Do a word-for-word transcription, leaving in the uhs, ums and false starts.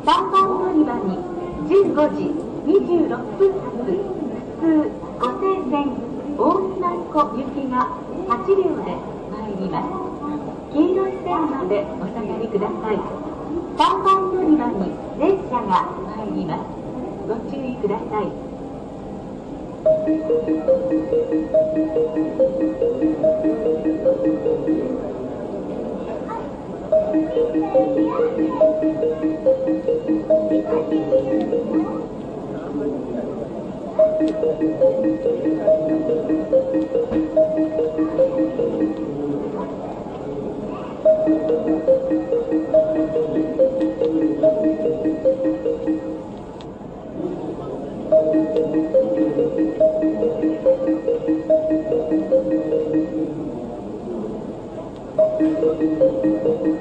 さんばん乗り場にじゅうごじにじゅうろっぷん発普通湖西線近江舞子行きがはちりょうで参ります。黄色い線までお下がりください。さんばん乗り場に電車が参ります。ご注意ください。Thank you.